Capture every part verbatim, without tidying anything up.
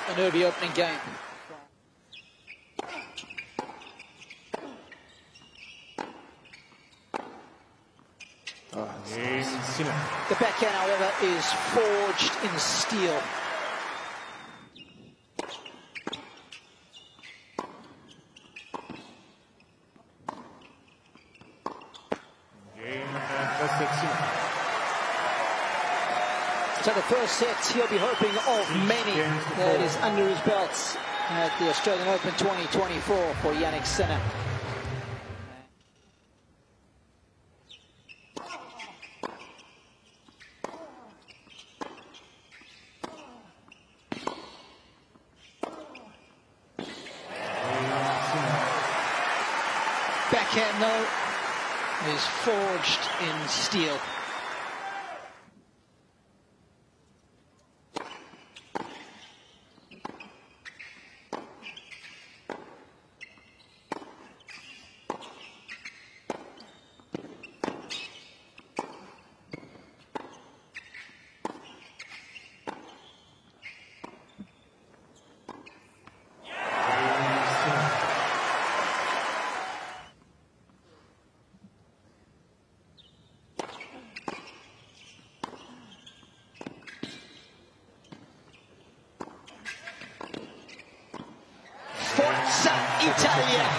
an early opening game. Oh, Sinner. The backhand, however, is forged in steel. So the first set, he'll be hoping of many that is under his belts at the Australian Open twenty twenty-four for Jannik Sinner. Backhand, though, is forged in steel. Forza Italia!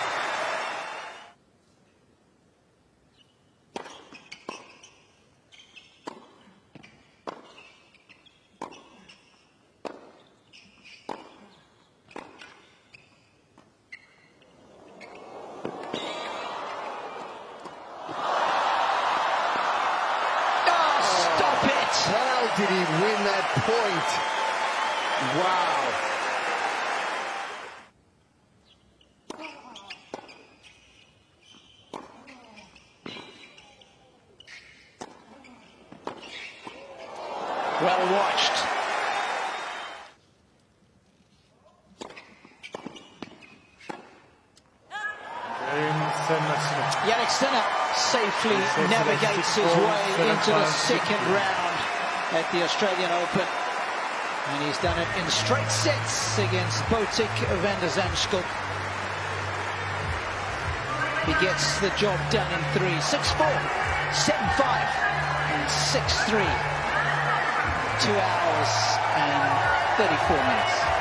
Oh, stop it! How did he win that point? Wow. Well watched. Jannik Sinner safely navigates his way into the second round at the Australian Open. And he's done it in straight sets against Botic Van de Zandschulp. He gets the job done in three. six four, seven five, and six three. Two hours and thirty-four minutes.